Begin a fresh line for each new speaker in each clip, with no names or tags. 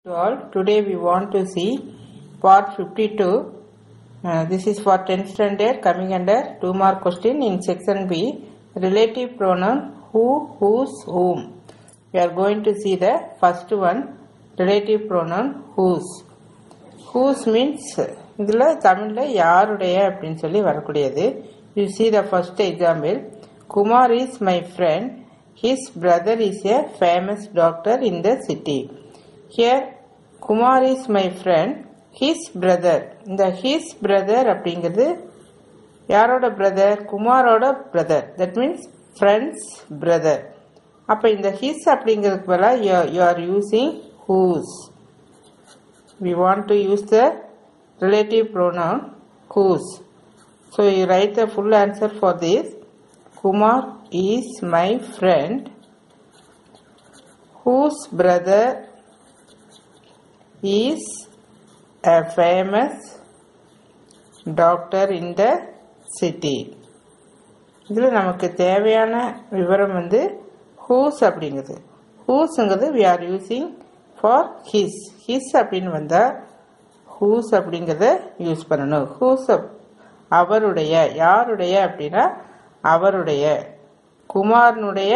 All. Today we want to see part 52. This is for 10th standard, coming under 2 mark question in section B, relative pronoun who, whose, whom. We are going to see the first one, relative pronoun whose. Whose means இதுல தமிழ்ல யாருடைய அப்படினு சொல்லி வரக்கூடியது. You see the first example. Kumar is my friend. His brother is a famous doctor in the city. Here Kumar is my friend. His brother. இந்த his brother அப்படிங்கிறது யாரோட brother? குமாரோட brother. That means friend's brother. அப்ப இந்த his அப்படிங்கிறதுக்கு பதிலா you are using whose. We want to use the relative pronoun whose. So you write the full answer for this. Kumar is my friend whose brother is a famous doctor in the city. இதுல நமக்கு தேவையான விவரம் வந்து whose அப்படிங்கிறது. whoseங்கிறது we are using for his. his அப்படின்னு வந்தா whose அப்படிங்கிறத use பண்ணணும். whose அவருடைய, யாருடைய அப்படின்னா அவருடைய, குமாரனுடைய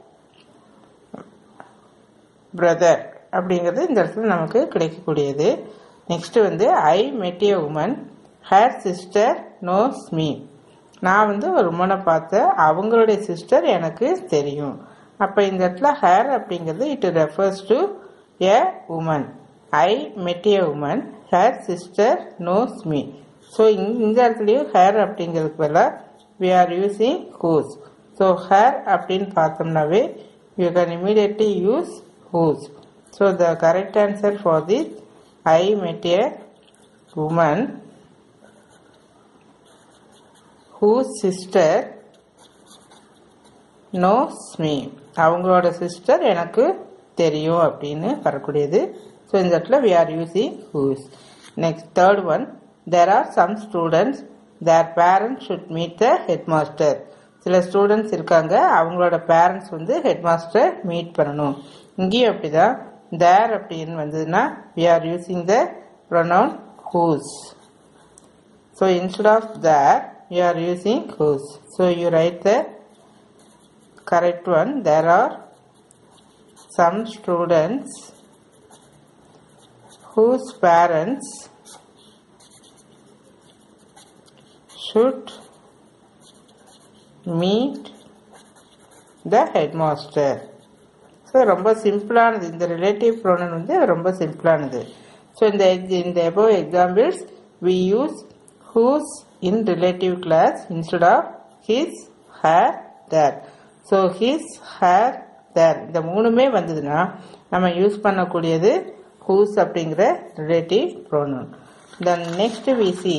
பிரதர் அப்படிங்கிறது இந்த இடத்துல நமக்கு கிடைக்கக்கூடியது. நெக்ஸ்ட் வந்து I met a woman her sister knows me. நான் வந்து ஒரு உமனை பார்த்தேன், அவங்களுடைய சிஸ்டர் எனக்கு தெரியும். அப்ப இந்த இடத்துல ஹர் அப்படிங்கிறது it refers to a woman. I met a woman her sister knows me. So இந்த இடத்துலயும் ஹர் அப்படிங்கிறதுக்கு பதிலா we are using whose. So her அப்படின்னு பார்த்தோம்னாவே you can immediately use whose. So the correct answer for this, I met a woman whose sister knows me. அவங்களோட sister எனக்கு தெரியும் அப்படின்னு வரக்கூடியது. So இந்த இடத்துல we are using whose. Next, third one, there are some students, their parents should meet the headmaster. சில students இருக்காங்க, அவங்களோட பேரண்ட்ஸ் வந்து ஹெட்மாஸ்டர் மீட் பண்ணணும். இங்கேயும் அப்படிதான் there அப்படின்னு வந்ததுன்னா we are using the pronoun whose. So instead of there we are using whose. So you write the correct one. There are some students whose parents should meet the headmaster. So ரொம்ப சிம்பிளானது இந்த relative pronoun வந்து ரொம்ப சிம்பிளானது. So இந்த above examples we use whose in relative class instead of his, her, their. So his, her, their இந்த மூணுமே வந்ததுன்னா நம்ம யூஸ் பண்ணக்கூடியது whose அப்படிங்கிற relative pronoun. Then next we see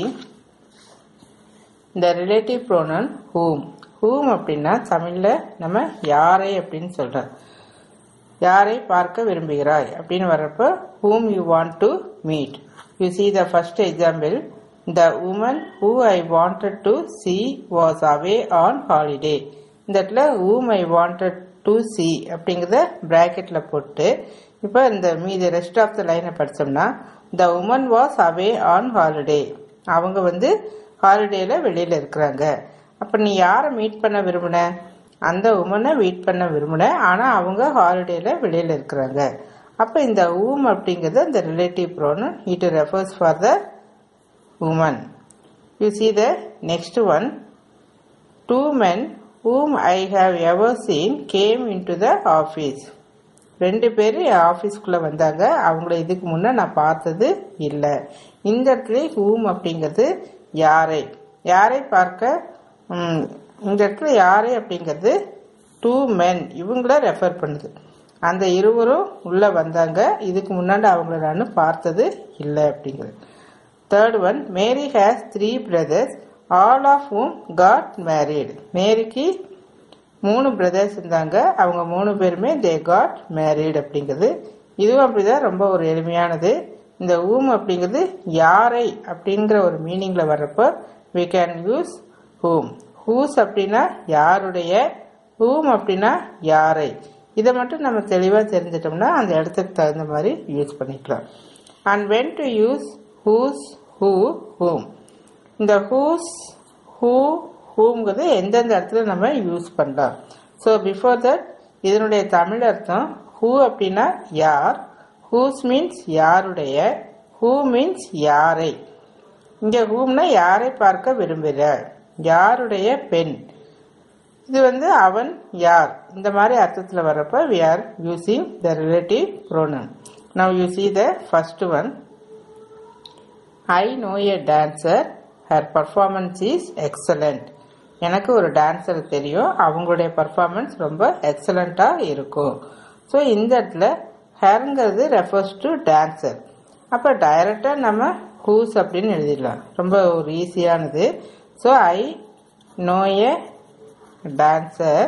the relative pronoun whom. whom அப்படின்னா தமிழ்ல நம்ம யாரை அப்படின்னு சொல்றோம். யாரை பார்க்க விரும்புகிறாய் அப்படின்னு வர்றப்ப whom you want to meet. You see the first example. The woman who I wanted to see was away on holiday. இந்த இடத்துல whom I wanted to see அப்படிங்கறத பிராக்கெட்ல போட்டு இப்ப இந்த மீதி ரெஸ்ட் ஆஃப் த லைனை படிச்சோம்னா the woman was away on holiday. அவங்க வந்து ஹாலிடேல வெளியில இருக்கிறாங்க. அப்ப நீ யாரை மீட் பண்ண விரும்பின? அந்த உமனை மீட் பண்ண விரும்பின, ஆனா அவங்க ஹாலிடேல வெளியில இருக்கிறாங்க. அப்ப இந்த whom அப்படிங்கிறது அந்த relative pronoun. It refers for the woman. You see the next one. Two men whom I have ever seen came into the office. ரெண்டு பேரு ஆபீஸ்க்குள்ள வந்தாங்க, அவங்கள இதுக்கு முன்ன நான் பார்த்தது இல்ல. இந்த இடத்துல whom அப்படிங்கிறது யாரை, யாரை பார்க்க, இந்த இடத்துல யாரை அப்படிங்கிறது two men இவங்கள ரெஃபர் பண்ணுது. அந்த இருவரும் உள்ள வந்தாங்க, இதுக்கு முன்னாடி அவங்கள நான் பார்த்தது இல்ல அப்படிங்கிறது. Third one, Mary has 3 brothers all of whom got married. மேரிக்கு 3 brothers இருந்தாங்க, அவங்க 3 பேருமே they got married அப்படிங்கிறது. இதுவும் அப்படிதான், ரொம்ப ஒரு எளிமையானது. இந்த whom அப்படிங்கிறது யாரை அப்படிங்கிற ஒரு மீனிங்ல வர்றப்போ we can use whom. whose அப்படின்னா யாருடைய, whom அப்படின்னா யாரை. இதை மட்டும் நம்ம தெளிவாக தெரிஞ்சிட்டோம்னா அந்த இடத்துக்கு தகுந்த மாதிரி யூஸ் பண்ணிக்கலாம். And when to use whose, who, whom. இந்த whose, who, whomங்கிறது எந்தெந்த இடத்துல நம்ம யூஸ் பண்ணலாம். ஸோ பிஃபோர் தட் இதனுடைய தமிழ் அர்த்தம் who அப்படின்னா யார், whose மீன்ஸ் யாருடைய, who மீன்ஸ் யாரை. இங்கே whomனா யாரை பார்க்க விரும்புகிறார், யாருடைய பெண். இது அவன் யார் இந்த மாதிரி அர்த்தத்தில் வரப்ப we are using the relative pronoun. Now you see the first one. I know a dancer, her performance is excellent. எனக்கு ஒரு டான்ஸர் தெரியும், அவங்களுடைய பர்ஃபார்மன்ஸ் ரொம்ப எக்ஸலண்ட்டாக இருக்கும். ஸோ இந்த இடத்துல ஹேருங்கிறது ரெஃபர்ஸ் டு டான்ஸர். அப்போ டைரக்டாக நம்ம ஹூஸ் அப்படின்னு எழுதிடலாம், ரொம்ப ஒரு ஈஸியானது. So I know a dancer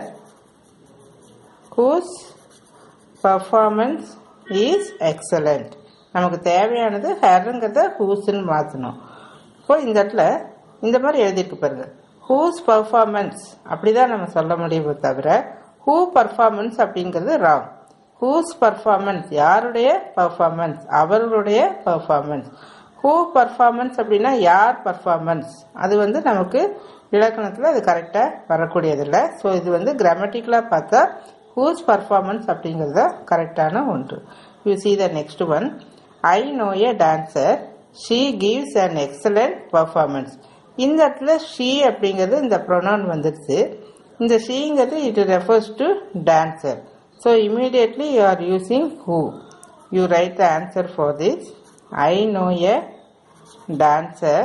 whose performance is excellent. நமக்கு தேவையானது ஹேருங்கிறத ஹூஸ்ன்னு மாற்றணும். இப்போ இந்த இடத்துல இந்த மாதிரி எழுதியிருக்கு பாருங்க, whose performance அப்படிதான் நம்ம சொல்ல முடியுமே தவிர who performance அப்படிங்கிறது ராங். whose performance யாருடைய பர்ஃபார்மன்ஸ், அவர்களுடைய பர்ஃபார்மன்ஸ். who performance அப்படின்னா யார் பர்ஃபார்மன்ஸ், அது நமக்கு இலக்கணத்தில் அது கரெக்டாக வரக்கூடியதில்லை. ஸோ இது கிராமட்டிக்கலாக பார்த்தா whose performance அப்படிங்கிறது கரெக்டான ஒன்று. You see the next one. I know a dancer, she gives an excellent performance. இந்த இடத்துல she அப்படிங்கிறது இந்த pronoun வந்துடுச்சு. இந்த sheங்கிறது it refers to dancer. So immediately you are using who. You write the answer for this. I know a dancer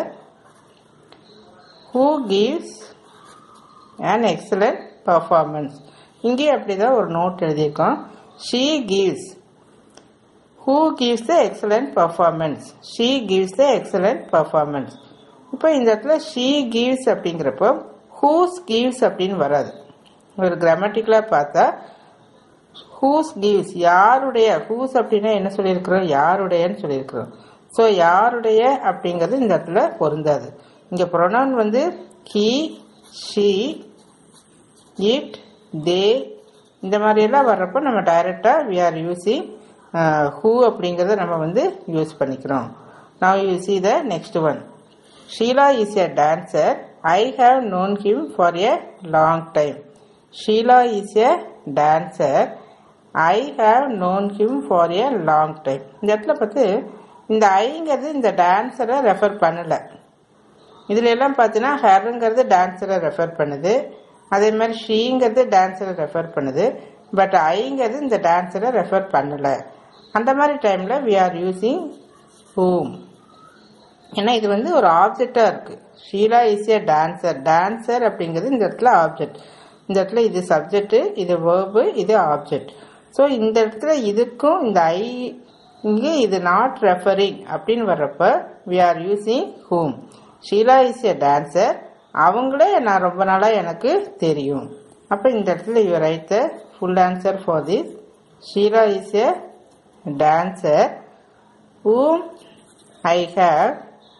who gives an excellent performance. இங்கே அப்படிதான் ஒரு note எழுதியிருக்கோம். she gives, who gives the excellent performance, she gives the excellent performance. இப்போ இந்த இடத்துல she gives அப்படிங்கிறப்போ whose gives அப்படின்னு வராது. ஒரு கிராமட்டிக்கலாக பார்த்தா whose gives யாருடைய, whose அப்படின்னா என்ன சொல்லியிருக்கிறோம், யாருடையன்னு சொல்லியிருக்கிறோம். ஸோ யாருடைய அப்படிங்கிறது இந்த இடத்துல பொருந்தாது. இங்கே pronoun he, she, it, they இந்த மாதிரியெல்லாம் வர்றப்போ நம்ம டைரக்டாக we are using who அப்படிங்கிறத நம்ம யூஸ் பண்ணிக்கிறோம். Now you see the next one. Sheila is a dancer. I have known him for a long time. Sheila is a dancer. I have known him for a long time. இந்த இடத்துல பார்த்து இந்த ஐங்கிறது இந்த டான்ஸரை refer பண்ணலை. இதில் எல்லாம் பார்த்தீங்கன்னா ஹெருங்கிறது டான்ஸரை refer பண்ணுது, அதே மாதிரி ஷீங்கிறது டான்ஸரை ரெஃபர் பண்ணுது. பட் ஐங்கிறது இந்த டான்ஸரை ரெஃபர் பண்ணலை. அந்த மாதிரி டைமில் we are using whom. ஏன்னா இது ஒரு ஆப்ஜெக்டாக இருக்குது. Sheela is a dancer, dancer அப்படிங்கிறது இந்த இடத்துல ஆப்ஜெக்ட். இந்த இடத்துல இது சப்ஜெக்ட், இது வேர்பு, இது ஆப்ஜெக்ட். ஸோ இந்த இடத்துல இதுக்கும் இந்த ஐ இங்கே இது நாட் ரெஃபரிங் அப்படின்னு வர்றப்ப we are using whom. Sheela is a dancer, அவங்களே நான் ரொம்ப நாளாக எனக்கு தெரியும். அப்போ இந்த இடத்துல you write the full answer for this. Sheela is a dancer whom I have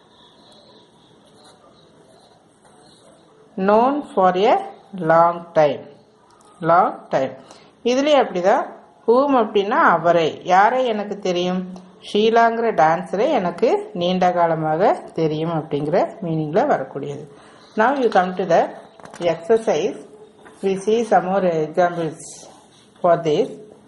known for a long time. long time. இதுலயே அப்படிதான் whom அப்படின்னா அவரை, யாரை எனக்கு தெரியும், ஷீலாங்கிற டான்ஸரை எனக்கு நீண்ட காலமாக தெரியும் அப்படிங்கிற மீனிங்ல வரக்கூடியது. Now you come to the exercise. We see some more examples for this.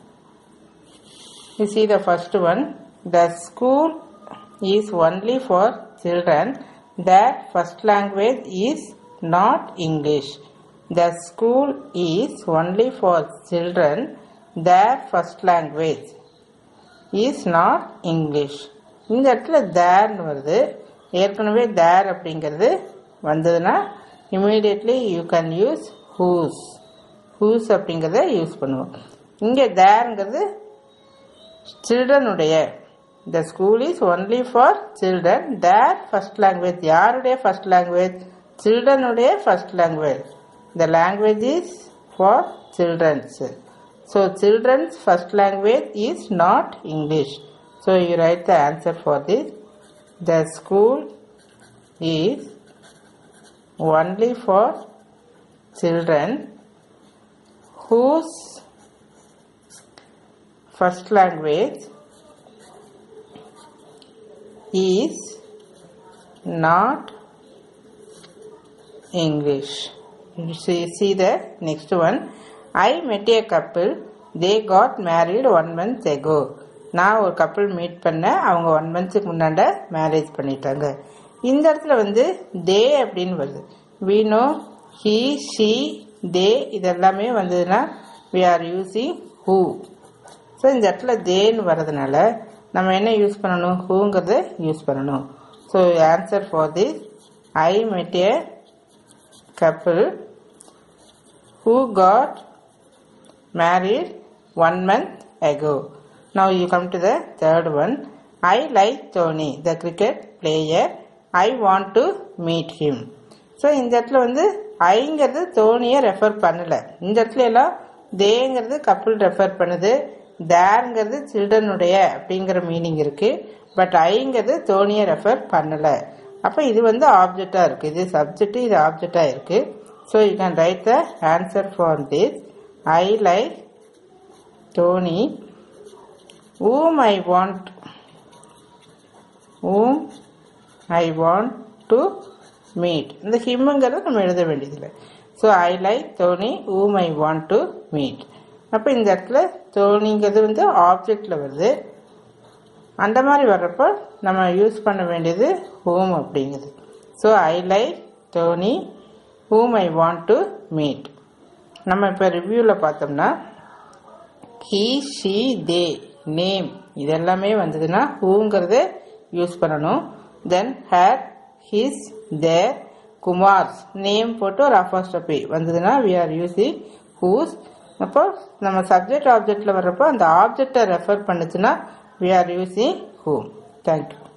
You see the first one. The school is only for children. Their first language is not English. The school is only for children. Their first language is not English. இந்த இடத்துல தேர்னு வருது. ஏற்கனவே தேர் அப்படிங்கிறது வந்ததுன்னா immediately you can use whose. whose அப்படிங்கிறத use பண்ணுவோம். இங்கே தேர்ங்கிறது சில்ட்ரன் உடைய. The school is only for children. Their first language, யாருடைய first language, children உடைய first language. The language is for children's. So children's first language is not English. So you write the answer for this. The school is only for children whose first language is not English. You see the next one. I met a couple. They got married 1 month ago. நான் ஒரு couple meet பண்ண, அவங்க 1 monthக்கு முன்னாண்ட marriage பண்ணிட்டாங்க. இந்த இடத்துல வந்து தே அப்படின்னு வருது. we know he, she, they இதெல்லாமே வந்ததுன்னா we are using who. So இந்த இடத்துல தேன்னு வர்றதுனால நம்ம என்ன யூஸ் பண்ணணும், whoங்கிறத யூஸ் பண்ணணும். So answer for this, I met a couple who got married 1 month ago. Now you come to the third one. I like Tony, the cricket player. I want to meet him. So இந்த இடத்துல வந்து ஐங்கிறது தோனியை refer பண்ணல. இந்த இடத்துல எல்லாம் தேங்கிறது couple refer பண்ணுது, தேர்ங்கிறது சில்ட்ரனுடைய அப்படிங்கிற மீனிங் இருக்கு. பட் ஐங்கிறது தோனியை ரெஃபர் பண்ணல. அப்ப இது வந்து ஆப்ஜெக்டா இருக்கு, இது சப்ஜெக்ட், இது ஆப்ஜெக்டா இருக்கு. So you can write the answer for this. I like Dhoni whom I want to meet. இந்த ஹிம்ங்கிறத நம்ம எழுத வேண்டியதில்லை. So I like Dhoni whom I want to meet. அப்போ இந்த இடத்துல டோனிங்கிறது வந்து ஆப்ஜெக்ட்ல வருது. அந்த மாதிரி வர்றப்போ நம்ம யூஸ் பண்ண வேண்டியது whom அப்படிங்கிறது. So I like Dhoni whom I want to meet. நம்ம இப்போ ரிவ்யூவில் பார்த்தோம்னா he, she, they, நேம் இதெல்லாமே வந்ததுன்னா whoங்கிறத யூஸ் பண்ணணும். Then her, his, their, Kumar's name போட்டு ஒரு apostrophe வந்ததுன்னா we are using whose. அப்போ நம்ம சப்ஜெக்ட் ஆப்ஜெக்ட்ல வர்றப்போ அந்த ஆப்ஜெக்டை ரெஃபர் பண்ணுச்சுன்னா we are using whom. Thank you.